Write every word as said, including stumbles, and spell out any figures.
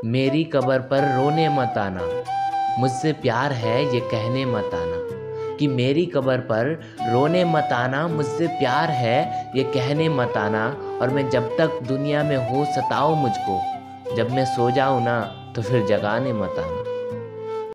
मेरी कब्र पर रोने मत आना, मुझसे प्यार है ये कहने मत आना। कि मेरी कब्र पर रोने मत आना, मुझसे प्यार है ये कहने मत आना। और मैं जब तक दुनिया में हूँ सताओ मुझको, जब मैं सो जाऊँ ना तो फिर जगाने मत आना।